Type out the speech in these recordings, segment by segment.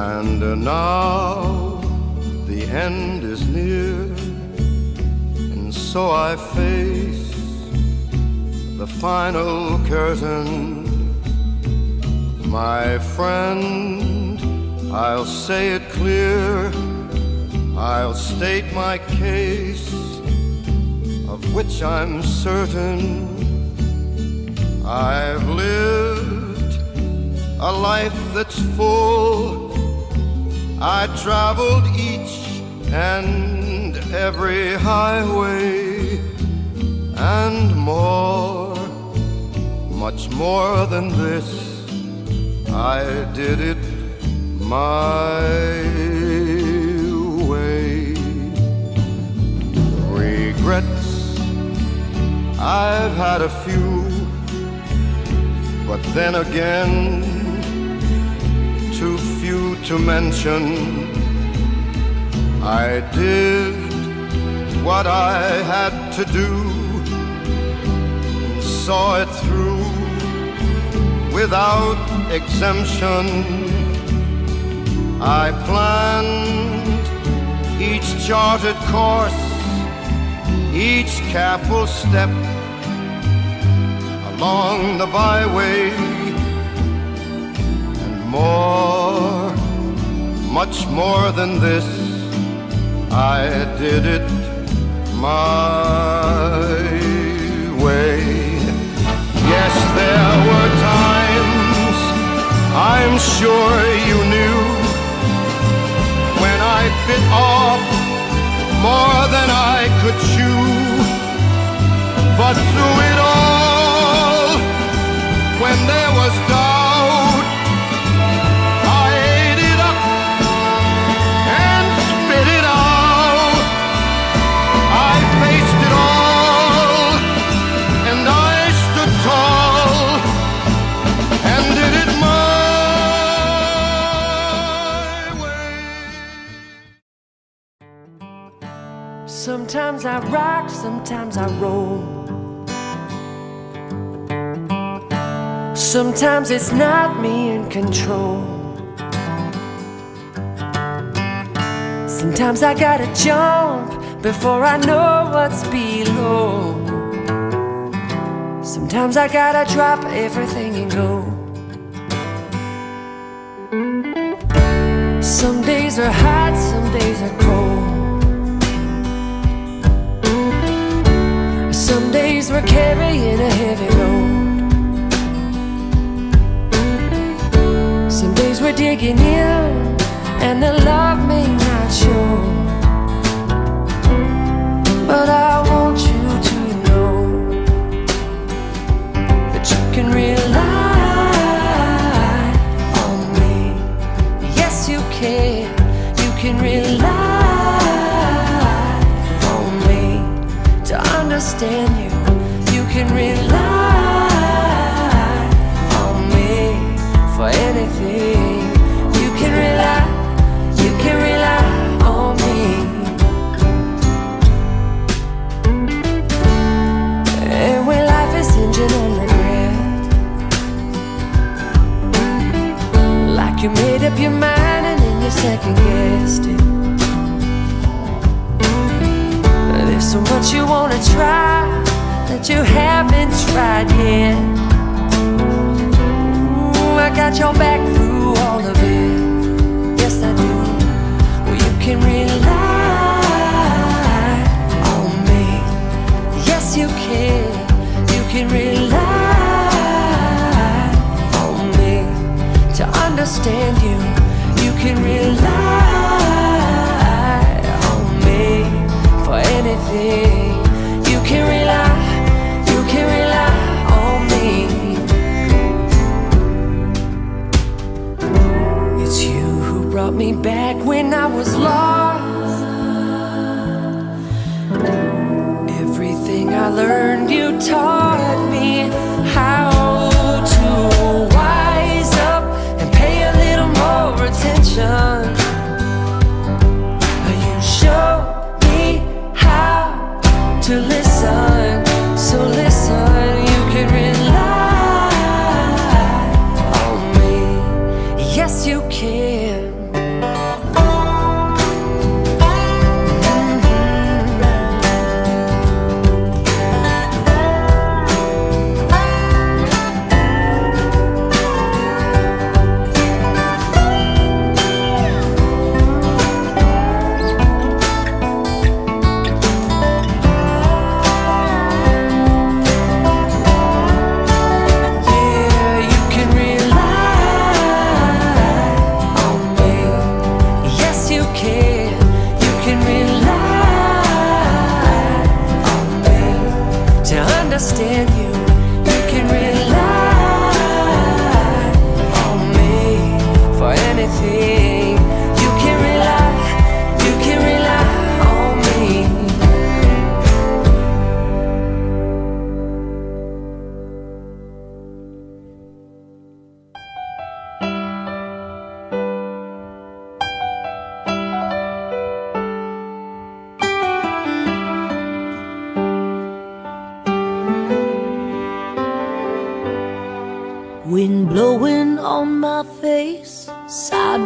And now the end is near, and so I face the final curtain. My friend, I'll say it clear, I'll state my case, of which I'm certain. I've lived a life that's full. I traveled each and every highway, and more, much more than this, I did it my way. Regrets, I've had a few, but then again, too few to mention. I did what I had to do and saw it through without exemption. I planned each charted course, each careful step along the byway, and more, much more than this, I did it my way. Yes, there were times, I'm sure you knew, when I bit off more than I could chew. But through it all, when there was doubt, I ate it up and spit it out. I faced it all, and I stood tall and did it my way. Sometimes I rock, sometimes I roll. Sometimes it's not me in control. Sometimes I gotta jump before I know what's below. Sometimes I gotta drop everything and go. Some days are hot, some days are cold. Some days we're carrying a heavy load. Some days we're digging in, and the love may not show. But I want you to know that you can rely on me. Yes, you can. You can rely on me to understand you. You can rely on me for anything. You can rely on me. And when life is hinging on regret, like you made up your mind and then you second guessed it. There's so much you wanna try that you haven't tried yet. I got your back through all of it. Yes, I do. Well, you can rely on me. Yes, you can. You can rely on me to understand you. You can rely on me for anything. You can rely on me. It's you who brought me back when I was lost. Everything I learned, you taught me how to wise up and pay a little more attention. You showed me how to listen, so listen. You can rely on me. Yes, you can.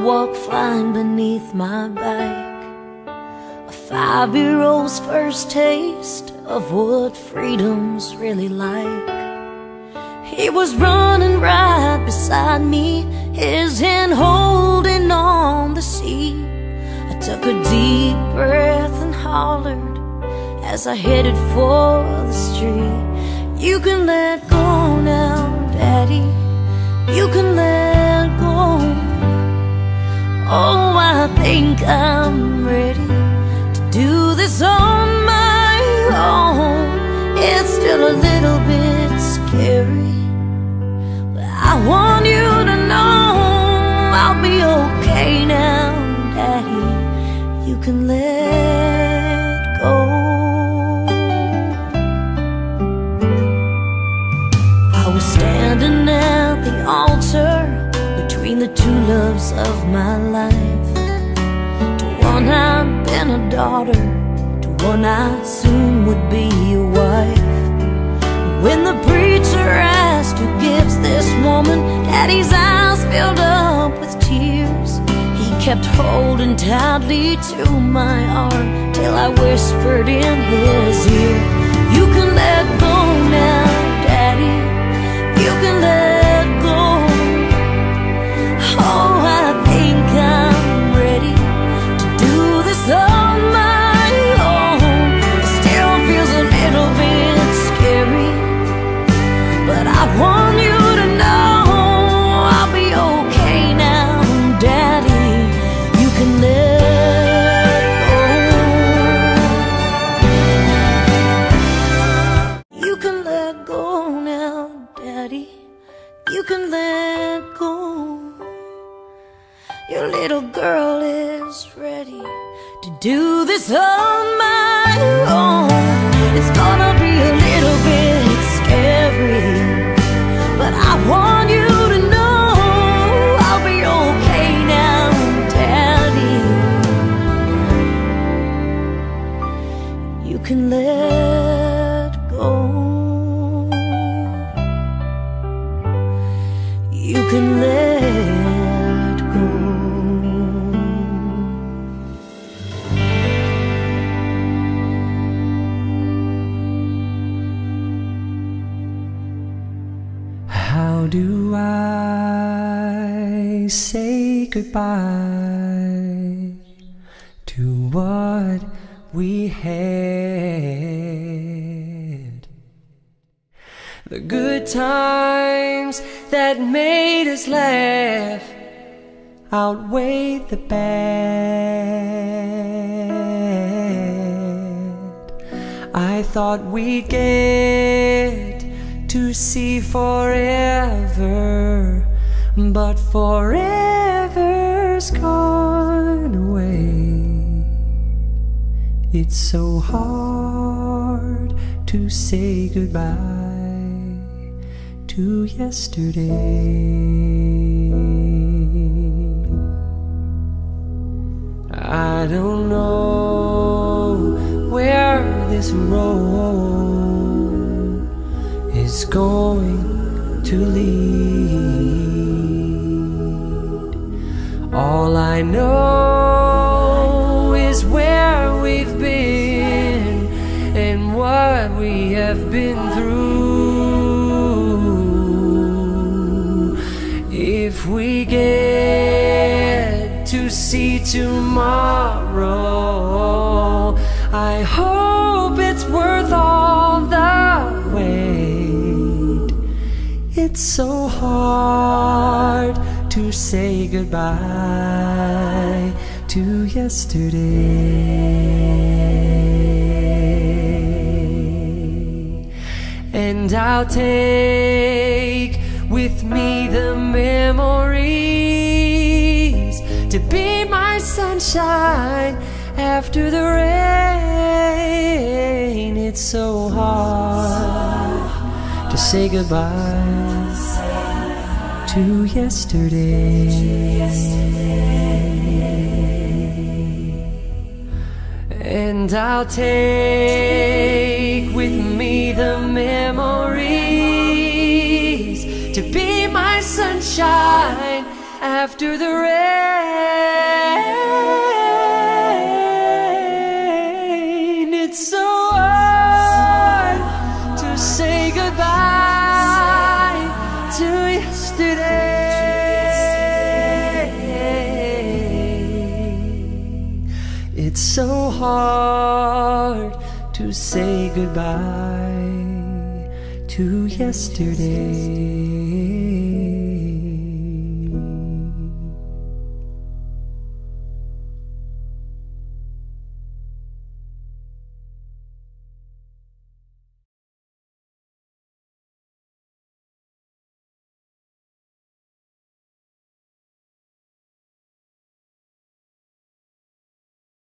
walk fine beneath my bike, a 5-year-old's first taste of what freedom's really like. He was running right beside me, his hand holding on the seat. I took a deep breath and hollered as I headed for the street. You can let go now, Daddy, you can let go. Oh, I think I'm ready to do this on my own. It's still a little bit scary, but I want you to know I'll be okay now, Daddy, you can let go. I was standing at the altar between the two loves of my life. To one I'd been a daughter, to one I soon would be a wife. When the preacher asked who gives this woman, Daddy's eyes filled up with tears. He kept holding tightly to my arm till I whispered in his ear, you can let go now, Daddy, you can let go. Oh, I think I'm ready to do this on my own. It still feels a little bit scary, but I want you to know I'll be okay now, Daddy, you can let go. You can let go now, Daddy, you can let go. Your little girl is ready to do this on my own. It's gonna be a little bit scary, but I want you to know I'll be okay now, Daddy. You can let go. You can let go. How do I say goodbye to what we had? The good times that made us laugh outweigh the bad. I thought we'd get to see forever, but forever's gone away. It's so hard to say goodbye to yesterday. I don't know where this road is going to lead. All I know is where we've been and what we have been through. If we get to see tomorrow, I hope it's worth all the wait. It's so hard to say goodbye to yesterday. And I'll take with me the memories to be my sunshine after the rain. It's so hard to say goodbye to yesterday. And I'll take with me the memories to be my sunshine after the rain. It's so hard to say goodbye to yesterday.